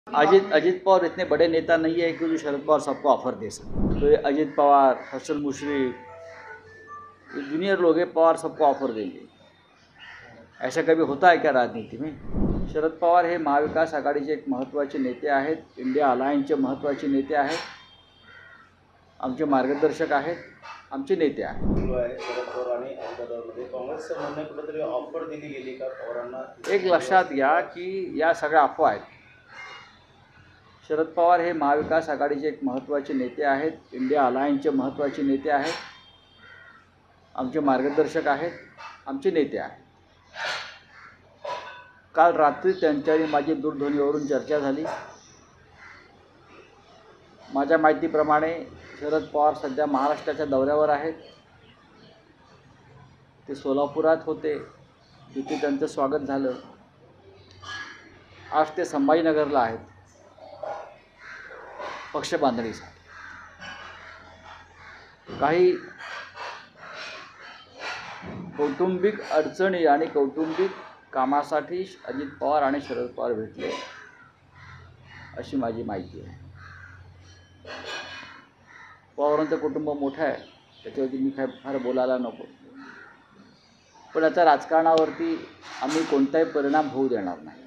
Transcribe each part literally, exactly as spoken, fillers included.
अजित अजित पवार इतने बड़े नेता नहीं है कि जो शरद पवार सबको ऑफर दे सके। तो ये अजित पवार, हसन मुश्रीफ, ये जूनियर लोग हैं, पवार सबको ऑफर देंगे। ऐसा कभी होता है क्या राजनीति में? शरद पवार हे महाविकास आघाडीचे एक महत्त्वाचे नेते आहेत, इंडिया अलायन्सचे महत्त्वाचे नेते आहेत, आमचे मार्गदर्शक आहेत, आमचे नेते आहेत। शरद पवार आणि अजितदादांमध्ये काँग्रेसचं म्हणणं कुठेतरी ऑफर दिली गेली का पवारांना? एक लक्षात घ्या की या सगळ्या अफवा आहेत। शरद पवार हे महाविकास आघाडीचे एक महत्त्वाचे नेते आहेत, इंडिया अलायन्सचे महत्त्वाचे नेते आहेत, आमचे मार्गदर्शक आहेत, आमचे नेते आहेत। काल रात्री त्यांच्याशी माझी दूरध्वनीवरून चर्चा झाली। माझ्या माहितीप्रमाणे शरद पवार सध्या महाराष्ट्राच्या दौऱ्यावर आहेत। ते सोलापुरात होते, तिथे त्यांचं स्वागत झालं। आज ते संभाजीनगरला आहेत पक्ष बांधणीसाठी। काही कौटुंबिक अडचणी आणि कौटुंबिक कामासाठी अजित पवार आणि शरद पवार भेटले अशी माझी माहिती आहे। पवारांचं कुटुंब मोठं आहे, त्याच्यावरती मी काय फार बोलायला नको, पण याचा राजकारणावरती आम्ही कोणताही परिणाम होऊ देणार नाही।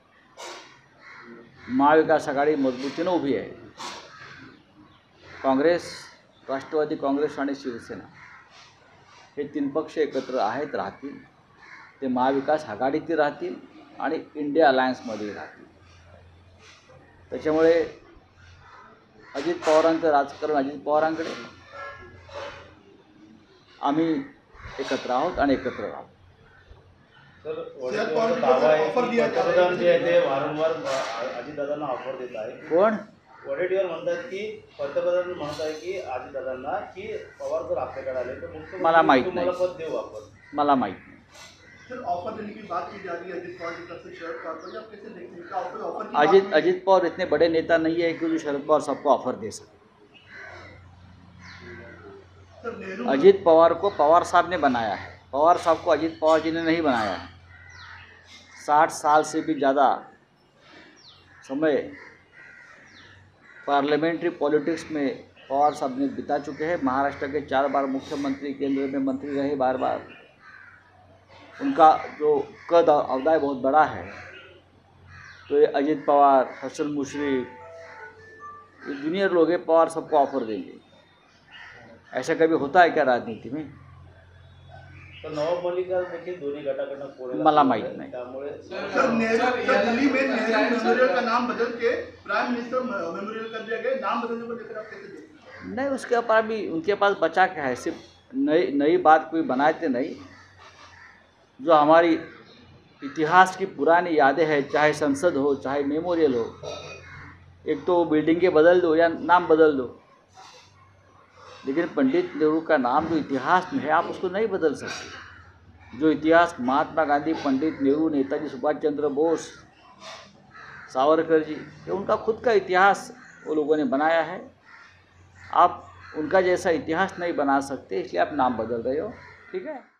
महाविकास आघाडी मजबूतीने उभी आहे। काँग्रेस, राष्ट्रवादी काँग्रेस आणि शिवसेना हे तीन पक्ष एकत्र आहेत, राहतील। ते महाविकास आघाडीतील राहतील आणि इंडिया अलायन्समध्ये राहतील। त्याच्यामुळे अजित पवारांचं राजकारण अजित पवारांकडे, आम्ही एकत्र आहोत आणि एकत्र राहू। सर, वडेट्टीवारचा दावा आहे की पंतप्रधान जे आहे ते वारंवार अजितदादांना ऑफर देत आहे। कोण? वडेट्टीवार म्हणतात की पंतप्रधान म्हणत आहे की अजितदादांना की पवार जर आपल्याकडे आले तर मुख्यमंत्री मला माहित नाही, तुम्हाला पद देऊ आपण। मला माहित नाही। सर, ऑफर देने की बात की जा रही है अजित पवार की तरफ से शरद पवार को, या कैसे देखते हैं? ऑफर ऑफर की अजित अजित पवार इतने बड़े नेता नहीं है कि जो शरद पवार सबको ऑफर दे सके। सर, नेहरू अजित पवार को पवार साहब ने बनाया है, पवार साहब को अजित पवार जी ने नहीं बनाया है। साठ साल से भी ज़्यादा समय पार्लियामेंट्री पॉलिटिक्स में पवार साहब ने बिता चुके हैं। महाराष्ट्र के चार बार मुख्यमंत्री, केंद्र में मंत्री रहे बार बार। उनका जो कद और अवदाय बहुत बड़ा है। तो ये अजित पवार, हसन मुश्रीफ, ये जूनियर लोग हैं, पवार सबको ऑफर देंगे। ऐसा कभी होता है क्या राजनीति में? तर नवाब मलिक देखील दोन्ही गटाकडनं पुढे मला माहित नाही। त्यामुळे सर, नेहरू सर, दिल्ली में नेहरू मेमोरियल का नाम बदल के प्राइम मिनिस्टर मेमोरियल कर दिया गया। नाम बदलने को लेकर आप कैसे देखते हैं? नहीं, उसके ऊपर भी उनके पास बचा क्या है? सिर्फ नई नई बात कोई बनाते नहीं। जो हमारी इतिहास की पुरानी यादें हैं, चाहे संसद हो, चाहे मेमोरियल हो, एक तो बिल्डिंगें बदल दो या नाम बदल दो, लेकिन पंडित नेहरू का नाम जो इतिहास में है आप उसको नहीं बदल सकते। जो इतिहास महात्मा गांधी, पंडित नेहरू, नेताजी सुभाष चंद्र बोस, सावरकर जी, ये उनका खुद का इतिहास वो लोगों ने बनाया है। आप उनका जैसा इतिहास नहीं बना सकते, इसलिए आप नाम बदल रहे हो। ठीक है।